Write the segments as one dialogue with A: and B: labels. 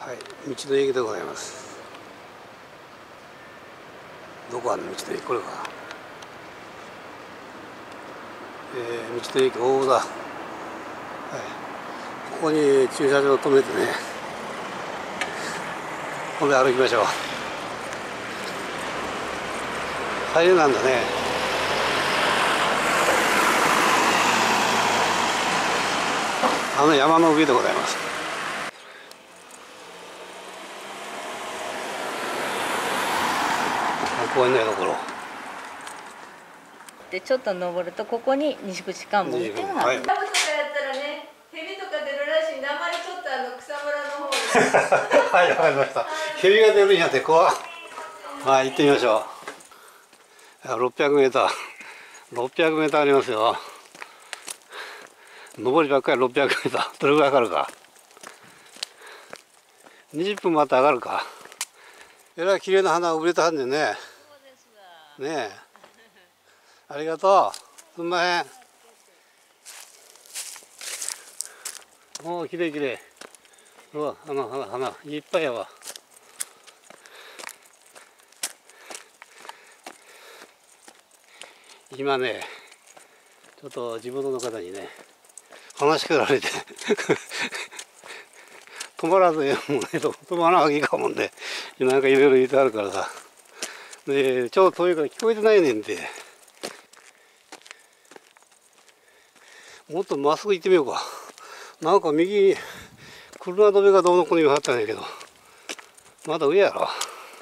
A: はい、道の駅でございます。どこあるの道の駅、これか。道の駅大田、はい、ここに駐車場を止めてね、ここで歩きましょう。入れなんだね。あの山の上でございます。公園のところ
B: でちょっと登るとここに西口関門っていうのがある。
C: ダムとかやったらね、蛇とか出るらしいんで、あまりちょっと草むらの方に
A: はい、わかりました。蛇が出るんやって怖っ。はい、行ってみましょう。600メーター600メーターありますよ。上りばっかり600メーター、どれぐらいかかるか。20分待って上がるか。えらい綺麗な花が植えたはんねんね。ねえ、ありがとう。すんまへん。おお、きれいきれい。うわ、花いっぱいやわ。今ね、ちょっと地元の方にね、話しかけられて止まらずもうね、止まらなきゃいかもんで、なんかいろいろ言ってあるからさ。で、ちょうど遠いから聞こえてないねんで、もっとまっすぐ行ってみようか。なんか右に車止めがどうのこうの言わはったんやけど、まだ上やろ。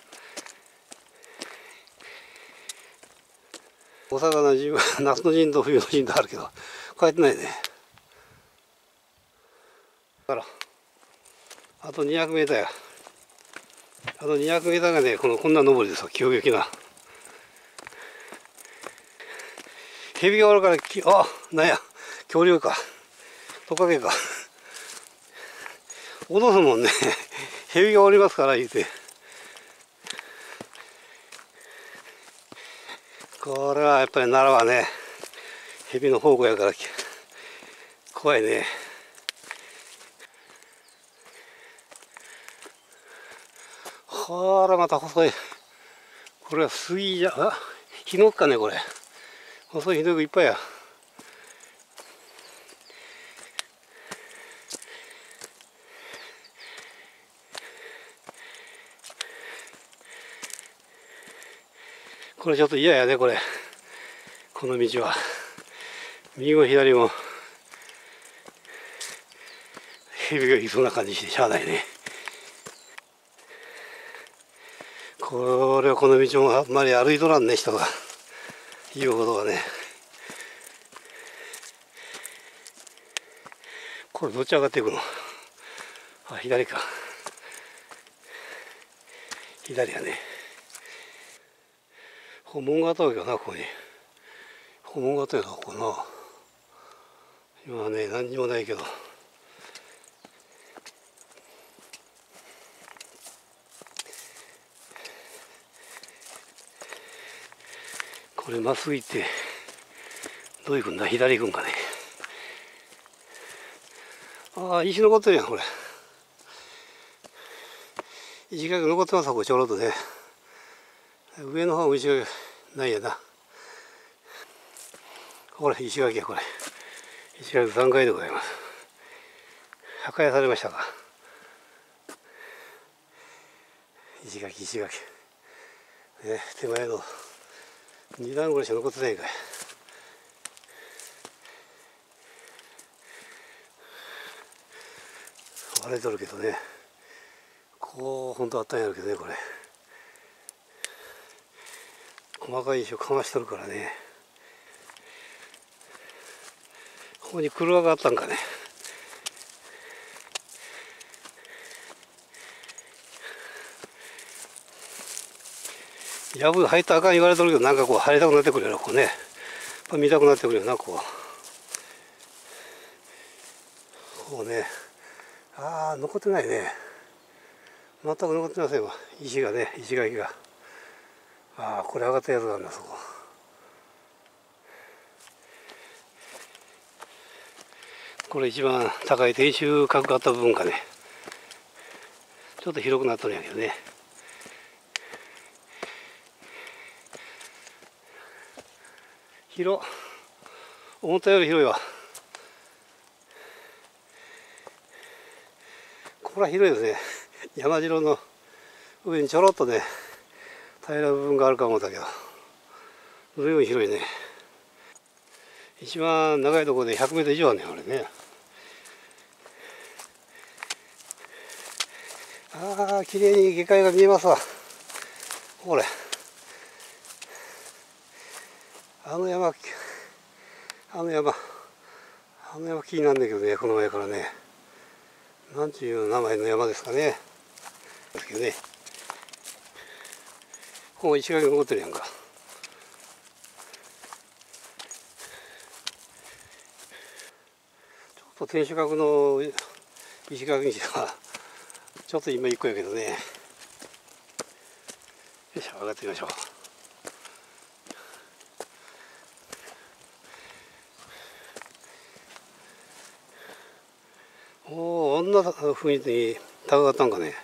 A: お魚夏の陣と冬の陣とあるけど帰ってないね。あと200メーターや。あと200メーターがね、こんな登りですよ。急激な蛇がおるから、なんや、恐竜かトカゲか脅すもんね蛇がおりますから言うて。これはやっぱり奈良はね、蛇の宝庫やから怖いね。ほらまた細い。これは杉じゃ、ヒノキかね、これ。細いヒノキいっぱいや。これちょっと嫌やね、これ。この道は。右も左も蛇がいそうな感じしてしゃあないね。これはこの道もあんまり歩いとらんね、人が。いうことがね。これどっち上がっていくの？あ、左か。左やね。訪問があったわけかな、ここに。訪問があったやな、ここな。今はね、何にもないけど。これまっすぐ行って、どう行くんだ？左行くんかね。ああ、石残ってるやん、これ。石垣残ってますわ、これちょろっとね。上の方も石垣ないやな。これ石垣や、これ。石垣3階でございます。破壊されましたか。石垣。ね、手前の2段ぐらいしか残ってないかい。割れとるけどね。こう本当あったんやるけどね、これ。細かい石をかましとるからね。ここに車があったんかね。やぶ入ったらあかん言われとるけど、なんかこう入りたくなってくるよな、こうね。見たくなってくるよな、こうね。ああ、残ってないね。全く残ってませんわ。石がね、石垣が。ああ、これ上がったやつなんだ、そこ。これ一番高い天守閣があった部分かね。 ちょっと広くなっとるんやけどね。思ったより広いわ。これは広いですね。山城の上にちょろっとね平らな部分があるか思ったけど、随分広いね。一番長いところで100メートル以上あるね、あれね。ああ、綺麗に下界が見えますわ。これあの山気になるんだけどね、この前からね。なんていう名前の山ですかね。ですけどね。ここ石垣残ってるやんか。ちょっと天守閣の石垣にはちょっと今一個やけどね。よいしょ、上がってみましょう。おお、あんな雰囲気に高かったんかね。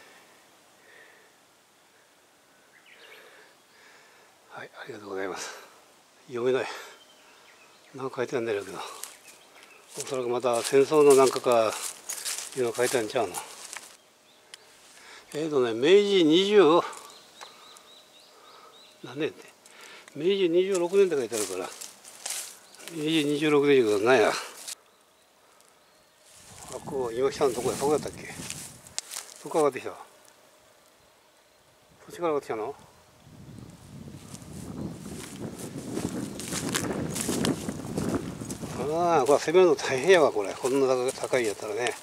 A: はい、ありがとうございます。読めない。なんか書いてあるんだろうけど、おそらくまた戦争のなんかかいうの書いてあるんちゃうの。明治20何年って、明治26年って書いてあるから、明治26年いうことなんや。こう今来たのどこや、そこやったっけ。そこ上がってきた。そっちから上がってきたの。ああ、これ攻めるの大変やわ、これ。こんな高いやったらね。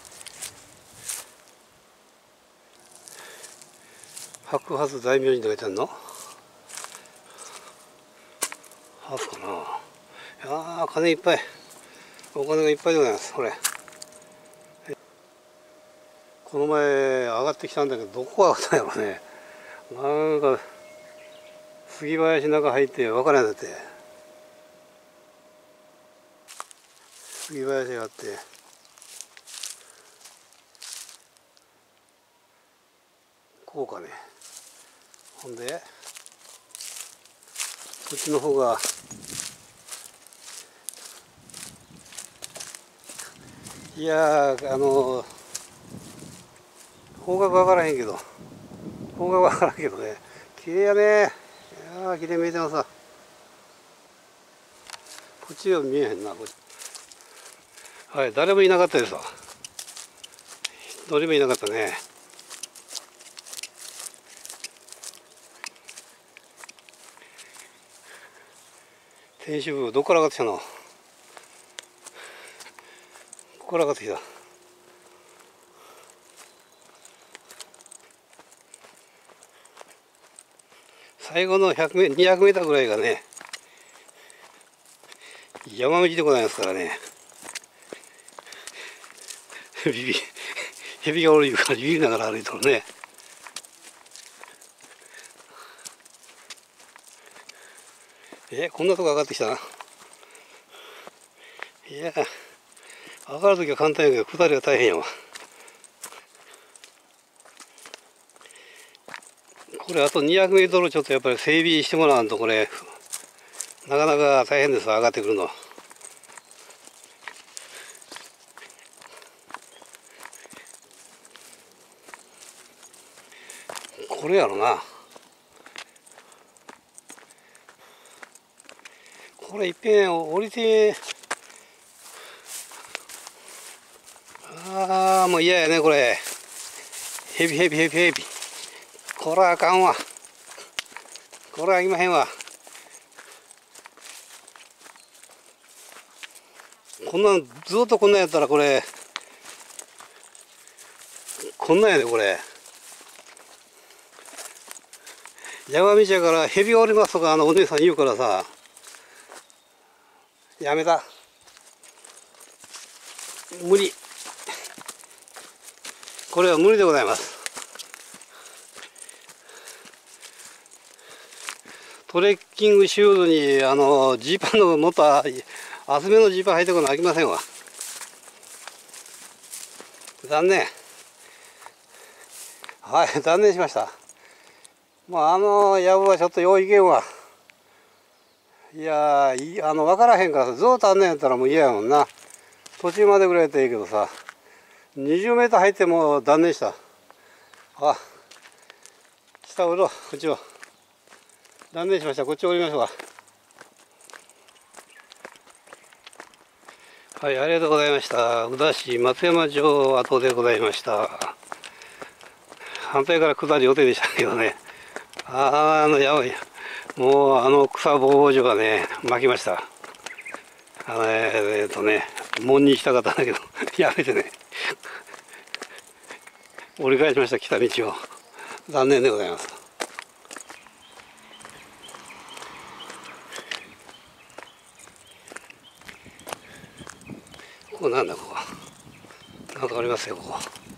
A: 白髪大名人って書いてあるの。ハーフかな。いやー、金いっぱい。お金がいっぱいでございます、これ。この前上がってきたんだけど、どこ上がったんやろね。なんか杉林の中入って分からんやって、杉林があって、こうかね。ほんでこっちの方がいやー、方角分からへんけど、方角分からんけどね、綺麗やね。いやー、綺麗見えてますわ。こっちは見えへんな、こっち。はい、誰もいなかったですわ。どれもいなかったね。天守部どこから上がってきたの。ここから上がってきた。最後の200メーターぐらいがね、山道でございますからね。蛇がおるいうからビビりながら歩いとるね。こんなとこ上がってきたな。いや、上がるときは簡単やけど、下りは大変やわ。これあと200メートルちょっとやっぱり整備してもらわんと、これなかなか大変です、上がってくるの。これやろな。これいっぺん降りて、ああ、もう嫌やね、これ。ヘビ。こらあかんわ。こらあきまへんわ。こんなんずっとこんなんやったら、これこんなんやで、これ山道やからヘビがおりますとかお姉さん言うからさ、やめた、無理、これは無理でございます。トレッキングシューズにジーパンのもっと厚めのジーパン履いてくるの飽きませんわ。残念。 はい、断念しました。まあ、やぶはちょっとよういけんわ。いやー、分からへんからさ、ずっとあんねんやったらもう嫌やもんな。途中までぐらいやったらいいけどさ、20メートル入っても断念した。あ、下降ろう、こっちを。断念しました。こっち降りましょうか。はい、ありがとうございました。宇陀市松山城跡でございました。反対から下り予定でしたけどね。やばい。もう草ぼうぼう所がね、巻きました。門に行きたかったんだけど、やめてね。折り返しました、来た道を。残念でございます。ここなんだ、ここ。なんかありますよ、ここ。